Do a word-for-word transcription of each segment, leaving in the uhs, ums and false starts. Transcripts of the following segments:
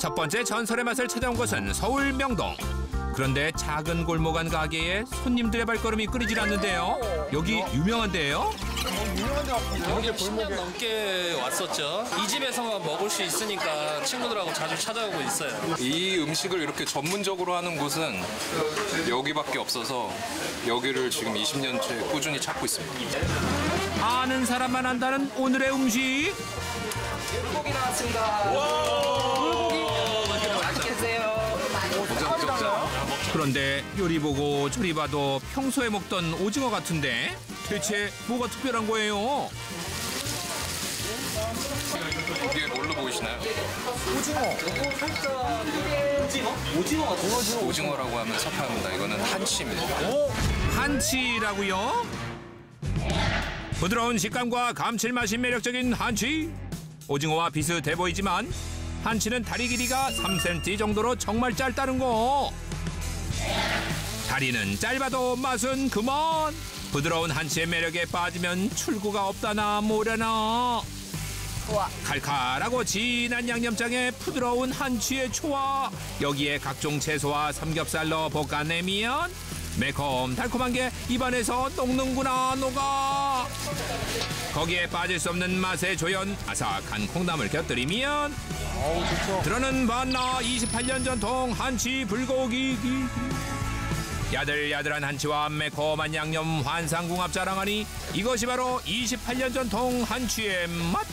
첫 번째 전설의 맛을 찾아온 곳은 서울 명동. 그런데 작은 골목 안 가게에 손님들의 발걸음이 끊이질 않는데요. 여기 유명한 데예요? 여기 십 년 넘게 왔었죠. 이 집에서만 먹을 수 있으니까 친구들하고 자주 찾아오고 있어요. 이 음식을 이렇게 전문적으로 하는 곳은 여기밖에 없어서 여기를 지금 이십 년째 꾸준히 찾고 있습니다. 아는 사람만 안다는 오늘의 음식. 불고기 나왔습니다. 불고기. 맛있겠어요. 그런데 요리 보고 조리 봐도 평소에 먹던 오징어 같은데 대체 뭐가 특별한 거예요? 이게 뭘로 보이시나요? 오징어? 오징어 같은 거죠? 오징어라고 하면 섭합니다. 이거는 한치입니다. 한치라고요? 부드러운 식감과 감칠맛이 매력적인 한치. 오징어와 비슷해 보이지만 한치는 다리 길이가 삼 센티미터 정도로 정말 짧다는 거. 다리는 짧아도 맛은 그만. 부드러운 한치의 매력에 빠지면 출구가 없다나 뭐라나. 우와. 칼칼하고 진한 양념장에 부드러운 한치의 초와 여기에 각종 채소와 삼겹살로 볶아내면 매콤 달콤한 게 입안에서 녹는구나 녹아. 거기에 빠질 수 없는 맛의 조연 아삭한 콩나물 곁들이면 들어는 반나 이십팔 년 전통 한치 불고기. 야들야들한 한치와 매콤한 양념 환상궁합 자랑하니 이것이 바로 이십팔 년 전통 한치의 맛.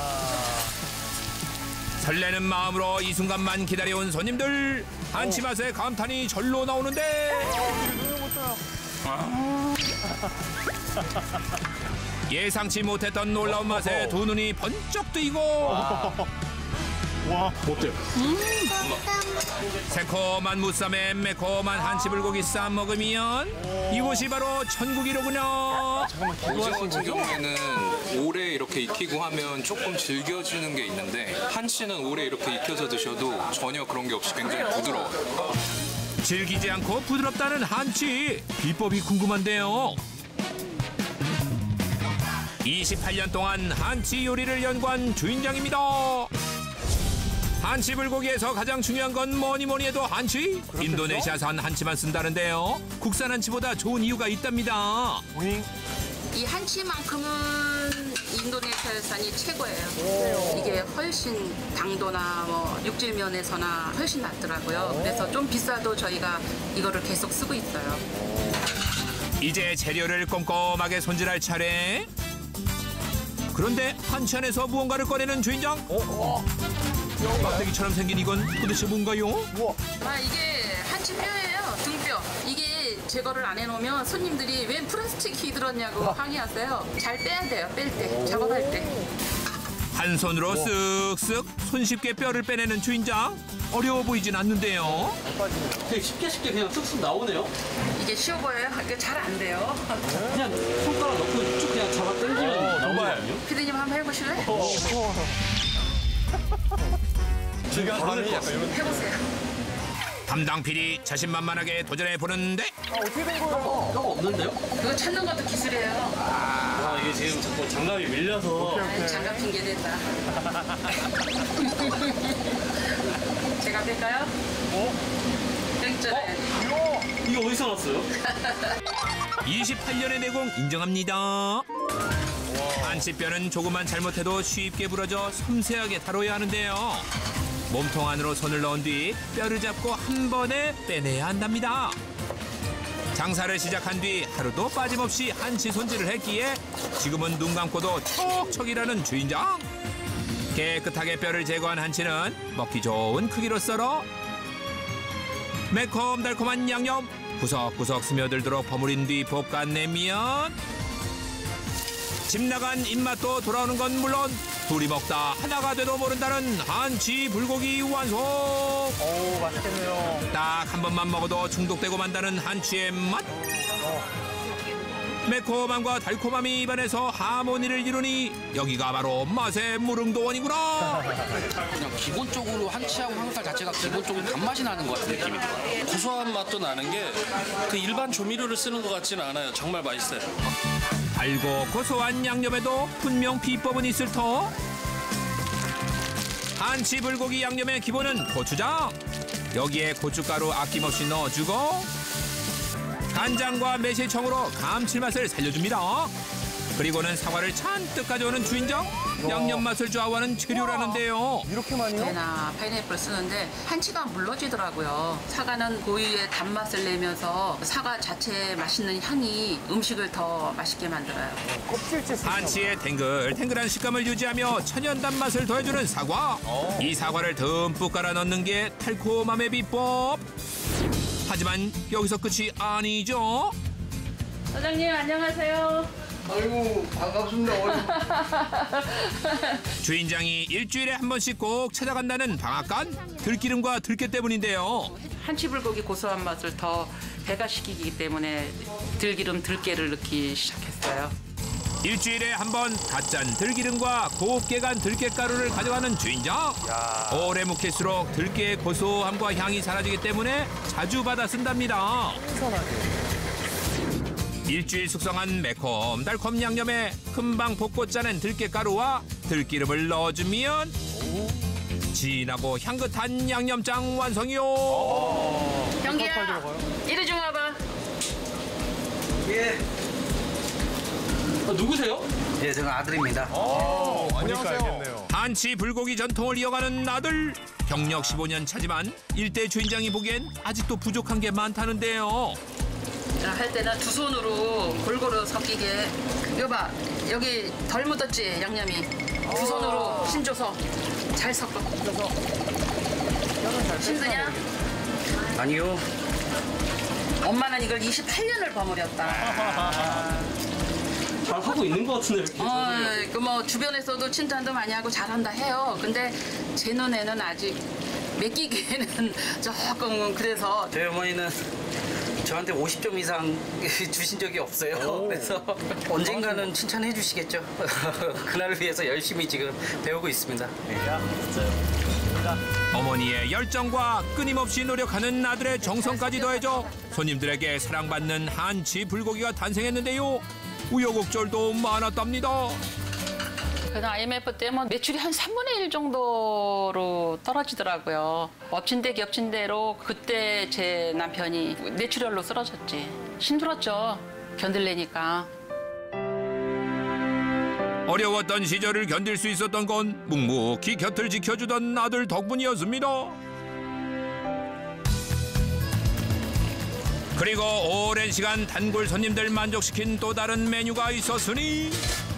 설레는 마음으로 이 순간만 기다려온 손님들. 한치 맛에 감탄이 절로 나오는데 예상치 못했던 놀라운 맛에 두 눈이 번쩍 뜨이고 와, 어때요? 새콤한 무쌈에 매콤한 한치 불고기 쌈 먹으면 이곳이 바로 천국이로구나. 오징어 같은 경우에는 오래 이렇게 익히고 하면 조금 질겨지는 게 있는데 한치는 오래 이렇게 익혀서 드셔도 전혀 그런 게 없이 굉장히 부드러워요. 질기지 않고 부드럽다는 한치 비법이 궁금한데요. 이십팔 년 동안 한치 요리를 연구한 주인장입니다. 한치 불고기에서 가장 중요한 건 뭐니 뭐니 해도 한치. 인도네시아산 한치만 쓴다는데요. 국산 한치보다 좋은 이유가 있답니다. 이 한치만큼은 인도네시아산이 최고예요. 이게 훨씬 당도나 뭐 육질 면에서나 훨씬 낫더라고요. 그래서 좀 비싸도 저희가 이거를 계속 쓰고 있어요. 이제 재료를 꼼꼼하게 손질할 차례. 그런데 한치 안에서 무언가를 꺼내는 주인장. 막대기처럼 생긴 이건 도대체 뭔가요? 아, 이게 한치뼈예요. 등뼈. 이게 제거를 안 해놓으면 손님들이 웬 플라스틱이 들었냐고 항의하세요. 잘 빼야 돼요. 뺄 때. 작업할 때. 한 손으로 쓱쓱 손쉽게 뼈를 빼내는 주인장. 어려워 보이진 않는데요. 되게 쉽게 쉽게 그냥 쑥쑥 나오네요. 이게 쉬워 보여요? 이게 잘 안 돼요. 그냥 손가락 넣고 쭉 그냥 잡아 당기면 나오는 거 아니에요? 피디님 한번 해보실래? 제가 감이 약간 이런 해보세요. 담당 피디 자신만만하게 도전해 보는데 뼈가 없는데요? 그거 찾는 것도 기술이에요. 아 이게 지금 자꾸 장갑이 밀려서 아이, 장갑 핑계 댄다. 제가 뺄까요? 어? 여기 있잖아요. 이거 어디서 났어요? 이십팔 년의 내공 인정합니다. 한치뼈는 조금만 잘못해도 쉽게 부러져 섬세하게 다뤄야 하는데요. 몸통 안으로 손을 넣은 뒤 뼈를 잡고 한 번에 빼내야 한답니다. 장사를 시작한 뒤 하루도 빠짐없이 한치 손질을 했기에 지금은 눈 감고도 척척 일하는 주인장. 깨끗하게 뼈를 제거한 한치는 먹기 좋은 크기로 썰어 매콤달콤한 양념 구석구석 스며들도록 버무린 뒤 볶아내면 집 나간 입맛도 돌아오는 건 물론 둘이 먹다 하나가 돼도 모른다는 한치 불고기 완성. 오, 맛있겠네요. 딱 한 번만 먹어도 중독되고 만다는 한치의 맛. 매콤함과 달콤함이 입안에서 하모니를 이루니 여기가 바로 맛의 무릉도원이구나. 그냥 기본적으로 한치하고 항살 자체가 기본적으로 단맛이 나는 것 같은 느낌이 들어요. 고소한 맛도 나는 게 그 일반 조미료를 쓰는 것 같지는 않아요. 정말 맛있어요. 달고 고소한 양념에도 분명 비법은 있을 터. 한치 불고기 양념의 기본은 고추장. 여기에 고춧가루 아낌없이 넣어주고 간장과 매실청으로 감칠맛을 살려줍니다. 그리고는 사과를 잔뜩 가져오는 주인장. 양념 맛을 좌우하는 재료라는데요. 이렇게 많이요? 나 파인애플 쓰는데 한치가 안 물러지더라고요. 사과는 고유의 단맛을 내면서 사과 자체의 맛있는 향이 음식을 더 맛있게 만들어요. 껍질째 쓰시나 한치의 탱글탱글한 식감을 유지하며 천연 단맛을 더해주는 사과. 이 사과를 듬뿍 깔아 넣는 게 달콤함의 비법. 하지만 여기서 끝이 아니죠. 사장님 안녕하세요. 아이고 반갑습니다. 주인장이 일주일에 한 번씩 꼭 찾아간다는 방앗간 들기름과 들깨 때문인데요. 한치 불고기 고소한 맛을 더 배가시키기 때문에 들기름 들깨를 넣기 시작했어요. 일주일에 한 번 갓짠 들기름과 곱게 간 들깨가루를 가져가는 주인장. 오래 묵힐수록 들깨의 고소함과 향이 사라지기 때문에 자주 받아 쓴답니다. 일주일 숙성한 매콤달콤 양념에 금방 볶고 짜낸 들깨가루와 들기름을 넣어주면 진하고 향긋한 양념장 완성이요. 경기야 이리 좀 와봐. 예. 어, 누구세요? 예, 저는 아들입니다. 안녕하세요. 한치 불고기 전통을 이어가는 아들. 경력 십오 년 차지만 일대 주인장이 보기엔 아직도 부족한 게 많다는데요. 할 때는 두 손으로 골고루 섞이게. 여봐 여기 덜 묻었지 양념이. 두 손으로 힘줘서 잘 섞어. 힘드냐? 아니요. 엄마는 이걸 이십팔 년을 버무렸다. 잘 하고 있는 것 같은데. 어, 그 뭐 주변에서도 칭찬도 많이 하고 잘한다 해요. 근데 제 눈에는 아직 맡기기에는 조금 그래서. 저희 어머니는 저한테 오십 점 이상 주신 적이 없어요. 그래서 언젠가는 칭찬해 주시겠죠. 그날을 위해서 열심히 지금 배우고 있습니다. 어머니의 열정과 끊임없이 노력하는 아들의 정성까지 더해져 손님들에게 사랑받는 한치 불고기가 탄생했는데요. 우여곡절도 많았답니다. 그래서 아이엠에프 때문에 매출이 한 삼분의 일 정도로 떨어지더라고요. 엎친 데 겹친 대로 그때 제 남편이 뇌출혈로 쓰러졌지. 힘들었죠. 견딜래니까. 어려웠던 시절을 견딜 수 있었던 건 묵묵히 곁을 지켜주던 아들 덕분이었습니다. 그리고 오랜 시간 단골 손님들 만족시킨 또 다른 메뉴가 있었으니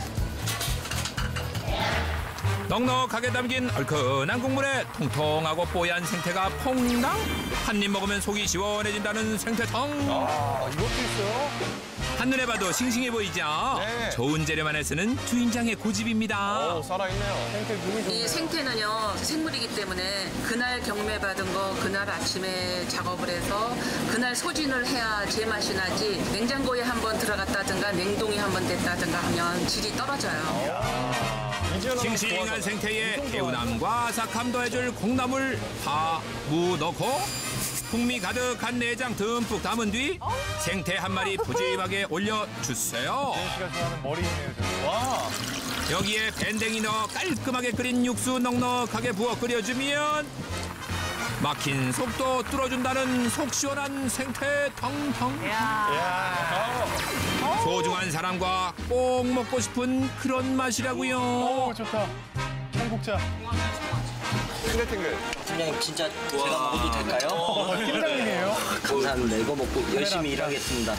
넉넉하게 담긴 얼큰한 국물에 통통하고 뽀얀 생태가 퐁당. 한 입 먹으면 속이 시원해진다는 생태탕. 아, 이것도 있어요? 한눈에 봐도 싱싱해 보이죠? 네. 좋은 재료만을 쓰는 주인장의 고집입니다. 어, 살아있네요. 생태 눈이 좋네요. 이 생태는요 생물이기 때문에 그날 경매받은 거 그날 아침에 작업을 해서 그날 소진을 해야 제맛이 나지. 냉장고에 한번 들어갔다든가 냉동에 한번 됐다든가 하면 질이 떨어져요. 싱싱한 생태에 개운함과 아삭함 더해줄 콩나물, 파, 무 넣고 풍미 가득한 내장 듬뿍 담은 뒤 생태 한 마리 푸짐하게 올려주세요. 씨가 좋아하는 머리이네요. 저거. 와. 여기에 밴댕이 넣어 깔끔하게 끓인 육수 넉넉하게 부어 끓여주면 막힌 속도 뚫어준다는 속 시원한 생태 탕탕. 이야. 소중한 사람과 꼭 먹고 싶은 그런 맛이라고요. 오, 좋다. 청국자. 탱글탱글. 팀장님 진짜 제가 먹어도 될까요? 어, 팀장님이에요? 감사합니다. 이거 먹고 열심히 일하겠습니다.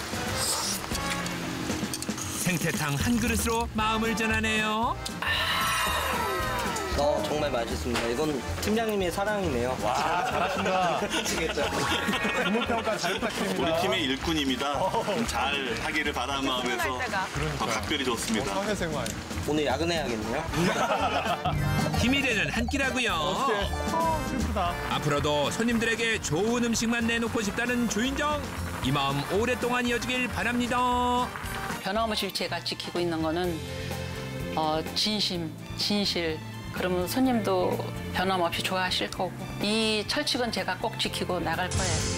생태탕 한 그릇으로 마음을 전하네요. 어, 정말 맛있습니다. 이건 팀장님의 사랑이네요. 와, 잘하신다. 아시겠죠? 주문평가 잘 부탁드립니다. 우리 팀의 일꾼입니다. 잘 하기를 바라는 마음에서 더 각별히 좋습니다. 사회생활. 오늘 야근해야겠네요. 힘이 되는 한 끼라고요. 어, 슬프다. 앞으로도 손님들에게 좋은 음식만 내놓고 싶다는 주인장. 이 마음 오랫동안 이어지길 바랍니다. 변함없이 제가 지키고 있는 거는 어, 진심, 진실. 그러면 손님도 변함없이 좋아하실 거고 이 철칙은 제가 꼭 지키고 나갈 거예요.